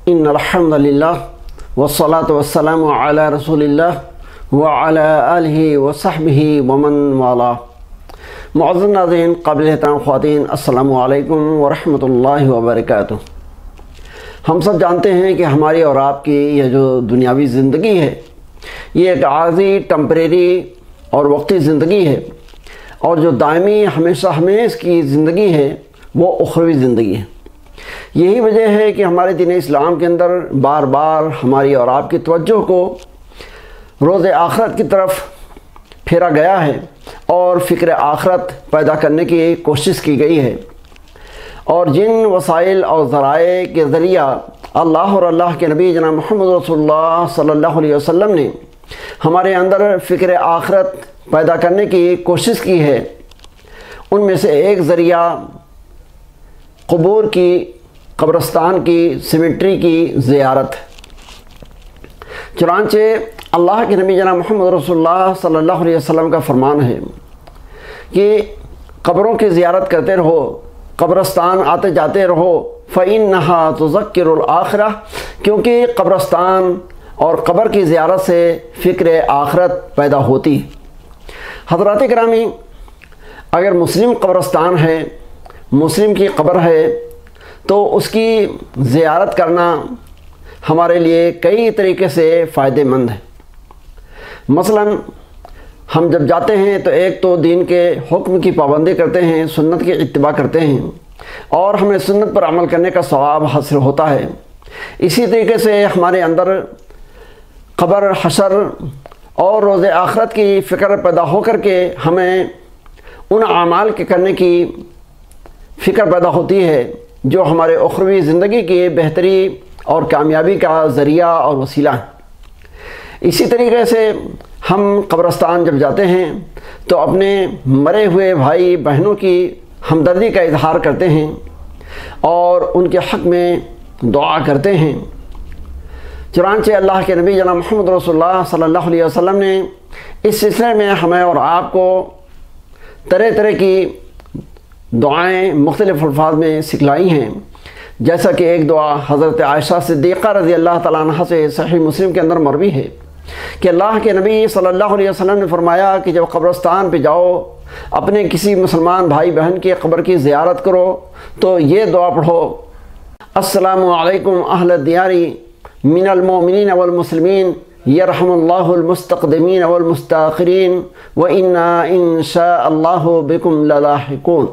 ان الحمد للہ والصلاة والسلام علی رسول اللہ وعلی آلہ وصحبہ ومن والاہ۔ معزز ناظرین، قابل احترام خواتین، السلام علیکم ورحمۃ اللہ وبرکاتہ۔ ہم سب جانتے ہیں کہ ہماری اور آپ کی یہ جو دنیاوی زندگی ہے یہ ایک عارضی، ٹمپریری اور وقتی زندگی ہے، اور جو دائمی ہمیشہ ہمیش کی زندگی ہے وہ اخروی زندگی ہے۔ یہی وجہ ہے کہ ہمارے دین اسلام کے اندر بار بار ہماری اور آپ کی توجہ کو روز آخرت کی طرف پھیرا گیا ہے اور فکر آخرت پیدا کرنے کی کوشش کی گئی ہے، اور جن وسائل اور ذرائع کے ذریعہ اللہ اور اللہ کے نبی جناب محمد رسول اللہ صلی اللہ علیہ وسلم نے ہمارے اندر فکر آخرت پیدا کرنے کی کوشش کی ہے، ان میں سے ایک ذریعہ قبور کی، قبرستان کی، سیمیٹری کی زیارت۔ چنانچہ اللہ کے نبی جناب محمد رسول اللہ صلی اللہ علیہ وسلم کا فرمان ہے کہ قبروں کی زیارت کرتے رہو، قبرستان آتے جاتے رہو، فَإِنَّهَا تُذَكِّرُ الْآخِرَةَ، کیونکہ قبرستان اور قبر کی زیارت سے فکر آخرت پیدا ہوتی ہے۔ حضرات گرامی، اگر مسلم قبرستان ہے، مسلم کی قبر ہے، تو اس کی زیارت کرنا ہمارے لیے کئی طریقے سے فائدہ مند ہے۔ مثلا ہم جب جاتے ہیں تو ایک تو دین کے حکم کی پابندی کرتے ہیں، سنت کی اتباع کرتے ہیں، اور ہمیں سنت پر عمل کرنے کا ثواب حاصل ہوتا ہے۔ اسی طریقے سے ہمارے اندر قبر، حشر اور روز آخرت کی فکر پیدا ہو کر کے ہمیں ان اعمال کے کرنے کی فکر پیدا ہوتی ہے جو ہمارے اخروی زندگی کی بہتری اور کامیابی کا ذریعہ اور وسیلہ ہے۔ اسی طریقے سے ہم قبرستان جب جاتے ہیں تو اپنے مرے ہوئے بھائی بہنوں کی ہمدردی کا اظہار کرتے ہیں اور ان کے حق میں دعا کرتے ہیں۔ چنانچہ اللہ کے نبی جناب محمد رسول اللہ صلی اللہ علیہ وسلم نے اس سلسلے میں ہمیں اور آپ کو طرح طرح کی دعائیں مختلف الفاظ میں سکھلائی ہیں، جیسا کہ ایک دعا حضرت عائشہ صدیقہ رضی اللہ تعالیٰ عنہ سے صحیح مسلم کے اندر مروی ہے کہ اللہ کے نبی صلی اللہ علیہ وسلم نے فرمایا کہ جب قبرستان پہ جاؤ، اپنے کسی مسلمان بھائی بہن کی قبر کی زیارت کرو تو یہ دعا پڑھو: السلام علیکم اہل الدیاری من المؤمنین والمسلمین، یرحم اللہ المستقدمین والمستاخرین، وَإِنَّا إِن شَاءَ اللَّهُ بِكُمْ لَلَاحِقُونَ۔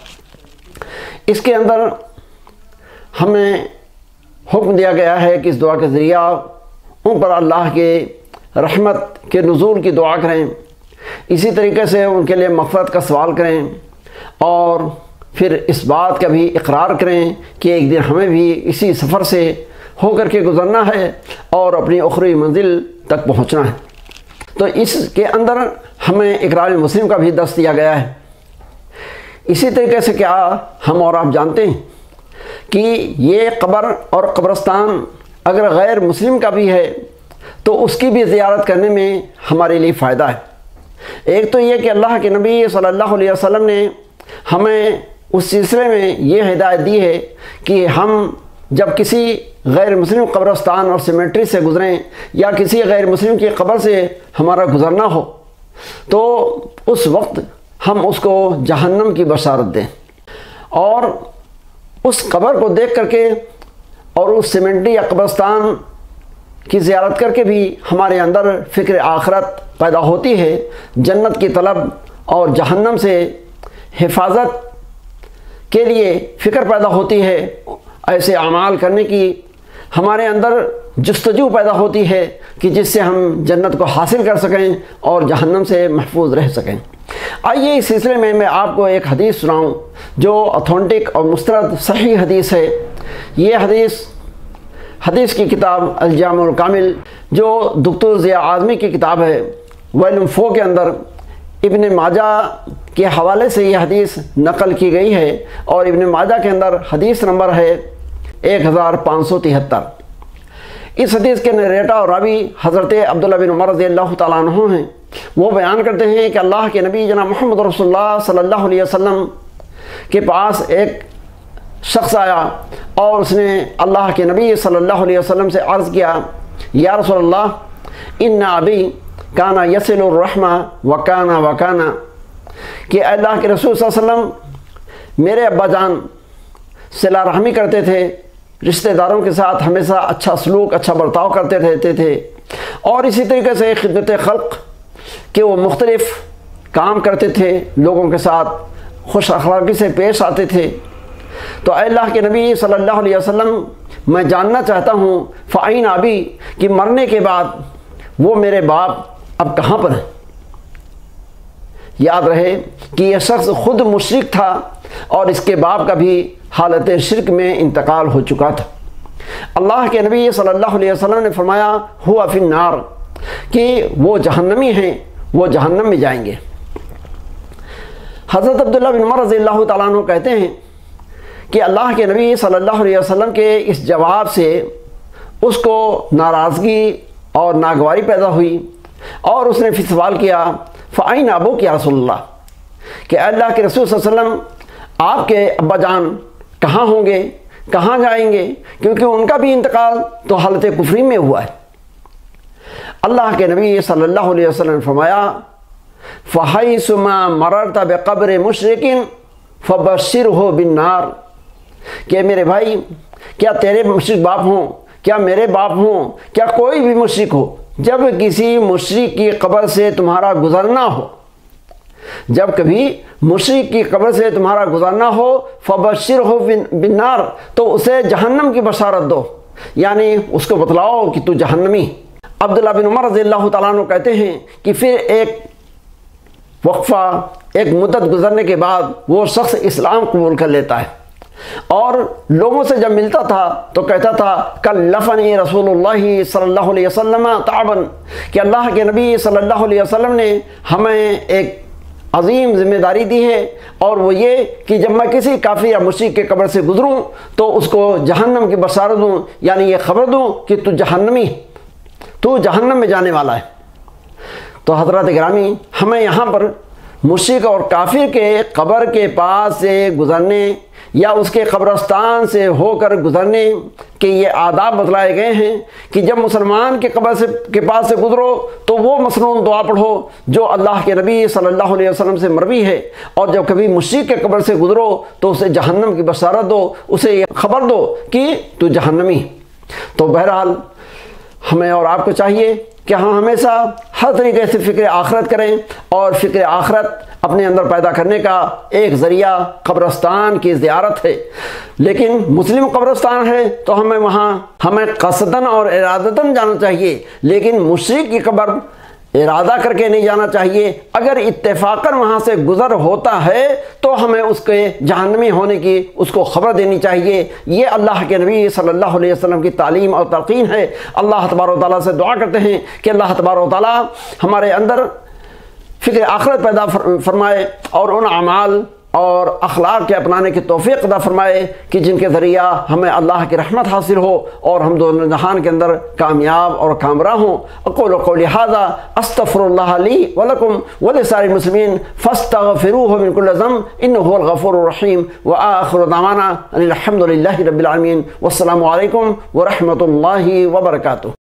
اس کے اندر ہمیں حکم دیا گیا ہے کہ اس دعا کے ذریعہ ان پر اللہ کے رحمت کے نزول کی دعا کریں، اسی طریقے سے ان کے لیے مغفرت کا سوال کریں، اور پھر اس بات کا بھی اقرار کریں کہ ایک دن ہمیں بھی اسی سفر سے ہو کر کے گزرنا ہے اور اپنی اخروی منزل تک پہنچنا ہے۔ تو اس کے اندر ہمیں اقرار مسلم کا بھی درس دیا گیا ہے۔ اسی طریقے سے کیا ہم اور آپ جانتے ہیں کہ یہ قبر اور قبرستان اگر غیر مسلم کا بھی ہے تو اس کی بھی زیارت کرنے میں ہمارے لیے فائدہ ہے۔ ایک تو یہ کہ اللہ کے نبی صلی اللہ علیہ وسلم نے ہمیں اس سلسلے میں یہ ہدایت دی ہے کہ ہم جب کسی غیر مسلم قبرستان اور سیمیٹری سے گزریں یا کسی غیر مسلم کی قبر سے ہمارا گزرنا ہو تو اس وقت ہم اس کو جہنم کی بشارت دیں، اور اس قبر کو دیکھ کر کے اور اس سیمیٹری یا قبرستان کی زیارت کر کے بھی ہمارے اندر فکر آخرت پیدا ہوتی ہے، جنت کی طلب اور جہنم سے حفاظت کے لیے فکر پیدا ہوتی ہے، ایسے اعمال کرنے کی ہمارے اندر جستجو پیدا ہوتی ہے کہ جس سے ہم جنت کو حاصل کر سکیں اور جہنم سے محفوظ رہ سکیں۔ آئیے اس سلسلے میں آپ کو ایک حدیث سناؤں جو اتھینٹک اور مستند صحیح حدیث ہے۔ یہ حدیث کی کتاب الجامع الکامل جو دکتور ضیاء اعظمی کی کتاب ہے، والیوم 4 کے اندر ابن ماجہ کے حوالے سے یہ حدیث نقل کی گئی ہے، اور ابن ماجہ کے اندر حدیث نمبر ہے 1573۔ اس حدیث کے نریٹر اور راوی حضرت عبداللہ بن عمر رضی اللہ تعالیٰ عنہ ہیں۔ وہ بیان کرتے ہیں کہ اللہ کے نبی جناب محمد رسول اللہ صلی اللہ علیہ وسلم کے پاس ایک شخص آیا اور اس نے اللہ کے نبی صلی اللہ علیہ وسلم سے عرض کیا، یا رسول اللہ ان ابی کانا یصل الرحمہ وکانا وکانا، کہ اللہ کے رسول صلی اللہ علیہ وسلم میرے ابا جان صلہ رحمی کرتے تھے، رشتہ داروں کے ساتھ ہمیشہ اچھا سلوک، اچھا برتاؤ کرتے رہتے تھے، اور اسی طریقے سے خدمت خلق کہ وہ مختلف کام کرتے تھے، لوگوں کے ساتھ خوش اخلاقی سے پیش آتے تھے۔ تو اے اللہ کے نبی صلی اللہ علیہ وسلم میں جاننا چاہتا ہوں فعین ابی کہ مرنے کے بعد وہ میرے باپ اب کہاں پر ہیں؟ یاد رہے کہ یہ شخص خود مشرک تھا اور اس کے باپ کا بھی حالت شرک میں انتقال ہو چکا تھا۔ اللہ کے نبی صلی اللہ علیہ وسلم نے فرمایا ہوا فی النار، کہ وہ جہنمی ہیں، وہ جہنم میں جائیں گے۔ حضرت عبداللہ بن عمر رضی اللہ تعالیٰ عنہ کہتے ہیں کہ اللہ کے نبی صلی اللہ علیہ وسلم کے اس جواب سے اس کو ناراضگی اور ناگواری پیدا ہوئی، اور اس نے پھر سوال کیا فَأَيْنَ أَبُوكَ یا رسول اللہ، کہ اللہ کے رسول صلی اللہ علیہ وسلم آپ کے ابا جان کہاں ہوں گے، کہاں جائیں گے، کیونکہ ان کا بھی انتقال تو حالت کفری میں ہوا ہے۔ اللہ کے نبی صلی اللہ علیہ وسلم نے فرمایا فَحَيْثُ مَا مَرَرْتَ بِقَبْرِ مُشْرِكٍ فَبَشِّرْهُ بِالنَّارِ، کہ میرے بھائی کیا تیرے مشرک باپ ہوں، کیا میرے باپ ہوں، کیا کوئی بھی مشرک ہو، جب کسی مشرک کی قبر سے تمہارا گزرنا ہو، جب کبھی مشرک کی قبر سے تمہارا گزرنا ہو فَبَشِّرْهُ بِالنَّارِ، تو اسے جہنم کی بشارت دو، یعنی اس کو بتلاؤ کہ تو جہنمی۔ عبداللہ بن عمر رضی اللہ تعالیٰ عنہ کہتے ہیں کہ پھر ایک وقفہ، ایک مدت گزرنے کے بعد وہ شخص اسلام قبول کر لیتا ہے، اور لوگوں سے جب ملتا تھا تو کہتا تھا کلفنی رسول اللہ صلی اللہ علیہ وسلم تعبا، کہ اللہ کے نبی صلی اللہ علیہ وسلم نے ہمیں ایک عظیم ذمہ داری دی ہے، اور وہ یہ کہ جب میں کسی کافر یا مشرک کے قبر سے گزروں تو اس کو جہنم کی بشارت دوں، یعنی یہ خبر دوں کہ تو جہنمی، تو جہنم میں جانے والا ہے۔ تو حضرات گرامی، ہمیں یہاں پر مشرک اور کافر کے قبر کے پاس سے گزرنے یا اس کے قبرستان سے ہو کر گزرنے کے یہ آداب بتلائے گئے ہیں کہ جب مسلمان کے قبر کے پاس سے گزرو تو وہ مسنون دعا پڑھو جو اللہ کے نبی صلی اللہ علیہ وسلم سے مروی ہے، اور جب کبھی مشرک کے قبر سے گزرو تو اسے جہنم کی بشارت دو، اسے یہ خبر دو کہ تو جہنمی۔ تو بہرحال ہمیں اور آپ کو چاہیے کہ ہم ہمیشہ ہر طریقے سے فکر آخرت کریں، اور فکر آخرت اپنے اندر پیدا کرنے کا ایک ذریعہ قبرستان کی زیارت ہے۔ لیکن مسلم قبرستان ہے تو ہمیں قصداً اور ارادتاً جانا چاہیے، لیکن مشرک کی قبر ارادہ کر کے نہیں جانا چاہیے۔ اگر اتفاقاً وہاں سے گزر ہوتا ہے تو ہمیں اس کے جہنمی ہونے کی اس کو خبر دینی چاہیے۔ یہ اللہ کے نبی صلی اللہ علیہ وسلم کی تعلیم اور تلقین ہے۔ اللہ تبارک و تعالیٰ سے دعا کرتے ہیں کہ اللہ تبارک و تعالیٰ ہمارے اندر فکر آخرت پیدا فرمائے، اور ان اعمال اور اخلاق کے اپنانے کی توفیق عطا فرمائے کہ جن کے ذریعہ ہمیں اللہ کی رحمت حاصل ہو اور ہم دونوں جہان کے اندر کامیاب اور کامراں ہوں۔ اقول قولی ھذا استغفر اللہ لی ولکم ولسائر المسلمین فاستغفروہ من کل ذنب انہ هو الغفور الرحیم، وآخر دعوانا ان الحمد للہ رب العالمین، والسلام علیکم ورحمۃ اللہ وبرکاتہ۔